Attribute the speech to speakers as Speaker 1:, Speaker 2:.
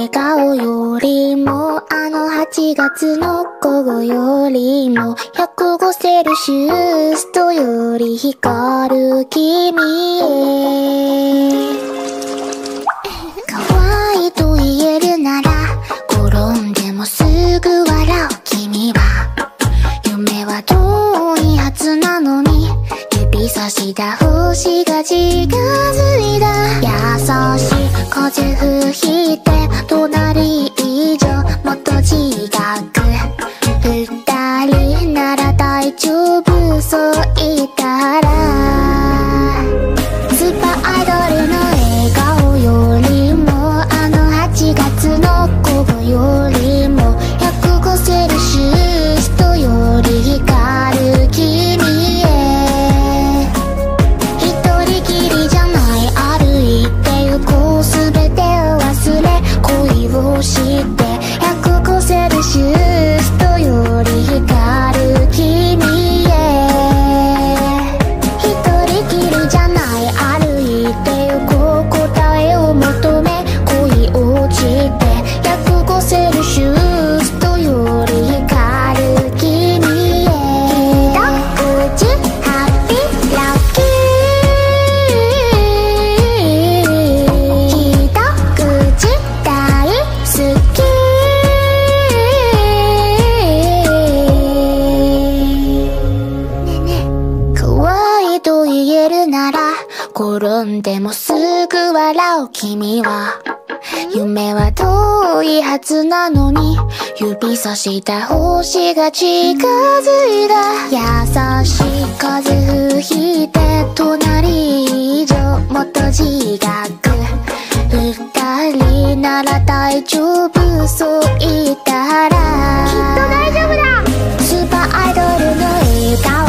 Speaker 1: 笑顔よりもあの8月の午後よりも105セルシウスとより光る君へ可愛いと言えるなら転んでもすぐ笑う君は夢は遠いはずなのに指差した星が近づいた優しい風吹いて隣以上もっと近く二人なら大丈夫そう言ったらスーパーアイドルの笑顔よりもあの8月の午後よりも105セルシウスとより光る君へ一人きりじゃない歩いてゆこうすべて忘れ恋をして105セルシウスとより光る君へ一人きりじゃない歩いてゆこう答えを求め恋落ちて105セルシウスとより光る君へ一口ハッピーラッキー一口大好きねえねえ可愛いと言えるなら転んでもすぐ笑う君は夢は遠いはずなのに指さした星が近づいた優しい風吹いて隣以上もっと近く二人なら大丈夫そう言ったらきっと大丈夫だスーパーアイドルの笑顔